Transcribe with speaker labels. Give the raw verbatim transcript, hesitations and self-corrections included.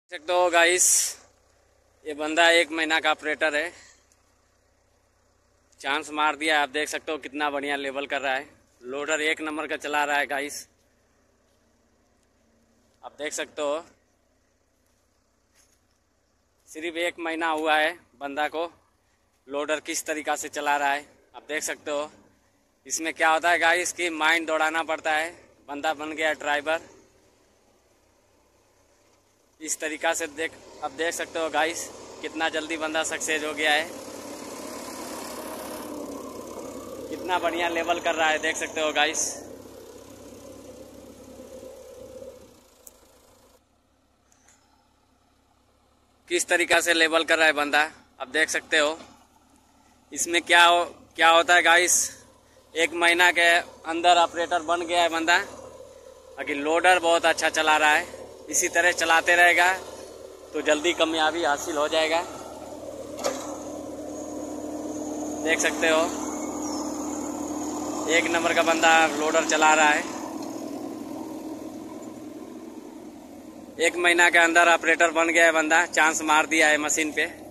Speaker 1: देख सकते हो गाइस, ये बंदा एक महीना का ऑपरेटर है। चांस मार दिया। आप देख सकते हो कितना बढ़िया लेवल कर रहा है। लोडर एक नंबर का चला रहा है गाइस। आप देख सकते हो सिर्फ एक महीना हुआ है बंदा को लोडर किस तरीक़ा से चला रहा है। आप देख सकते हो इसमें क्या होता है गाइस कि माइंड दौड़ाना पड़ता है। बंदा बन गया ड्राइवर इस तरीक़ा से। देख अब देख सकते हो गाइस कितना जल्दी बंदा सक्सेस हो गया है, कितना बढ़िया लेवल कर रहा है। देख सकते हो गाइस किस तरीक़ा से लेवल कर रहा है बंदा। अब देख सकते हो इसमें क्या हो, क्या होता है गाइस, एक महीना के अंदर ऑपरेटर बन गया है बंदा। बाकी लोडर बहुत अच्छा चला रहा है। इसी तरह चलाते रहेगा तो जल्दी कामयाबी हासिल हो जाएगा। देख सकते हो एक नंबर का बंदा लोडर चला रहा है। एक महीना के अंदर ऑपरेटर बन गया है बंदा। चांस मार दिया है मशीन पे।